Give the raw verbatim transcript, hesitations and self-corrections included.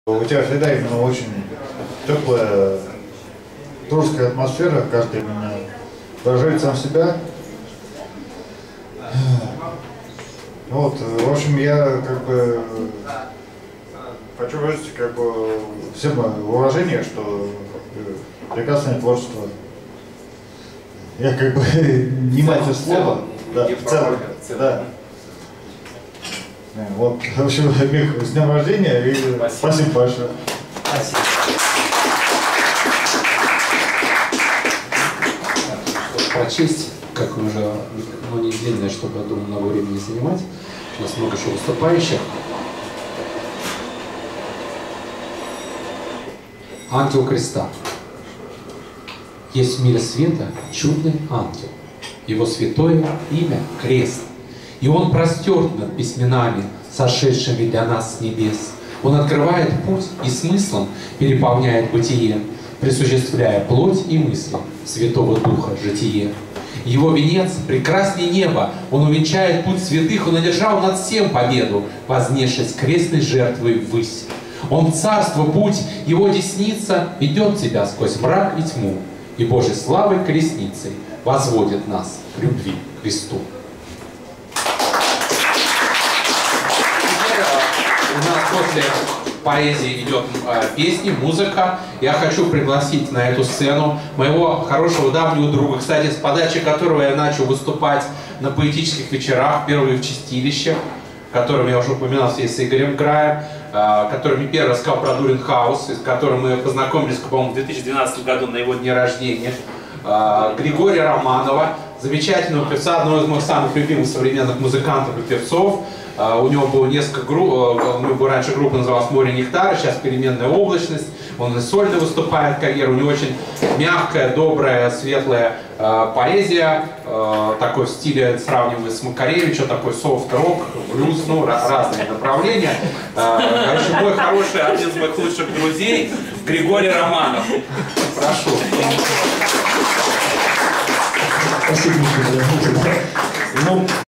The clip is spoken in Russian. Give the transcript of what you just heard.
У тебя всегда именно очень теплая, дружеская атмосфера, каждый именно выражает сам себя. Вот, в общем, я как бы хочу выразить как бы всем уважение, что прекрасное творчество. Я как бы не мастер слова, да, в целом, да. Вот, в общем, Мих, с днем рождения и спасибо, спасибо большое. Спасибо. Прочесть, как уже, ну, не длинное, чтобы, я думаю, много времени занимать. У нас много еще выступающих. Ангел креста. Есть в мире света чудный ангел. Его святое имя — Крест. И он простерт над письменами, сошедшими для нас с небес. Он открывает путь и смыслом переполняет бытие, присуществляя плоть и мысли Святого Духа житие. Его венец прекрасней неба, он увенчает путь святых, он одержал над всем победу, вознесшись крестной жертвой ввысь. Он царство путь, его десница ведет тебя сквозь мрак и тьму, и Божьей славой колесницей возводит нас к любви к Христу. У нас после поэзии идет э, песни, музыка. Я хочу пригласить на эту сцену моего хорошего давнего друга, кстати, с подачи которого я начал выступать на поэтических вечерах, первые в чистилище, которым я уже упоминал здесь с Игорем Краем, э, который мне первый рассказал про Дурин Хаус, с которым мы познакомились, по-моему, в две тысячи двенадцатом году на его дне рождения. Э, Григория Романова, замечательного певца, одного из моих самых любимых современных музыкантов и певцов. Uh, у него было несколько групп, uh, у него была раньше группа называлась «Море Нектара», сейчас «Переменная облачность», он и сольно выступает карьеру, у него очень мягкая, добрая, светлая uh, поэзия, uh, такой в стиле, сравнивая с Макаревичем, такой софт-рок, блюз, ну, разные направления. Uh, короче, мой хороший, один из моих лучших друзей, Григорий Романов. Прошу. Спасибо.